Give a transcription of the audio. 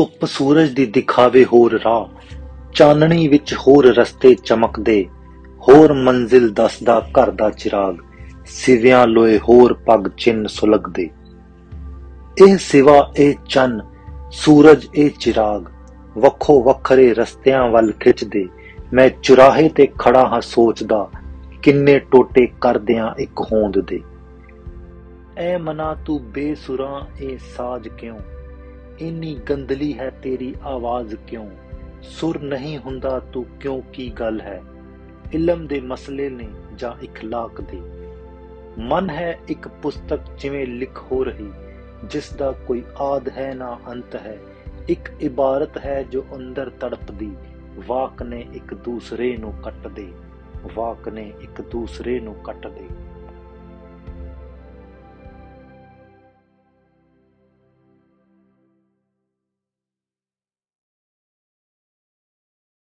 ਧੁੱਪ ਸੂਰਜ ਦੀ ਦਿਖਾਵੇ ਹੋਰ ਰਾਹ, ਚਾਨਣੀ ਵਿੱਚ ਹੋਰ ਰਸਤੇ ਚਮਕਦੇ, ਹੋਰ ਮੰਜ਼ਿਲ ਦੱਸਦਾ ਘਰ ਦਾ ਚਿਰਾਗ, ਸਿਵਿਆਂ ਲੋਏ ਹੋਰ ਪੱਗ ਚਿੰਨ ਸੁਲਗਦੇ। ਇਹ ਸਿਵਾ ਇਹ ਚੰਨ ਸੂਰਜ ਇਹ ਚਿਰਾਗ, ਵੱਖੋ ਵੱਖਰੇ ਰਸਤਿਆਂ ਵੱਲ ਖਿੱਚਦੇ। ਮੈਂ ਚੁਰਾਹੇ ਤੇ ਖੜਾ ਹਾਂ ਸੋਚਦਾ, ਕਿੰਨੇ ਟੋਟੇ ਕਰਦਿਆਂ ਇੱਕ ਹੋਂਦ ਦੇ। ਐ ਮਨਾ ਤੂੰ ਬੇਸੁਰਾਂ ਇਹ ਸਾਜ਼ ਕਿਉਂ, ਇੰਨੀ ਗੰਦਲੀ ਹੈ ਤੇਰੀ ਆਵਾਜ਼ ਕਿਉਂ। ਸੁਰ ਨਹੀਂ ਹੁੰਦਾ ਤੂੰ ਕਿਉਂ, ਕੀ ਗੱਲ ਹੈ, ਇਲਮ ਦੇ ਮਸਲੇ ਨੇ ਜਾਂ ਇਖਲਾਕ ਦੇ। ਮਨ ਹੈ ਇੱਕ ਪੁਸਤਕ ਜਿਵੇਂ ਲਿਖ ਹੋ ਰਹੀ, ਜਿਸ ਦਾ ਕੋਈ ਆਦ ਹੈ ਨਾ ਅੰਤ ਹੈ। ਇੱਕ ਇਬਾਰਤ ਹੈ ਜੋ ਅੰਦਰ ਤੜਪਦੀ, ਵਾਕ ਨੇ ਇੱਕ ਦੂਸਰੇ ਨੂੰ ਕੱਟਦੇ, ਵਾਕ ਨੇ ਇੱਕ ਦੂਸਰੇ ਨੂੰ ਕੱਟਦੇ।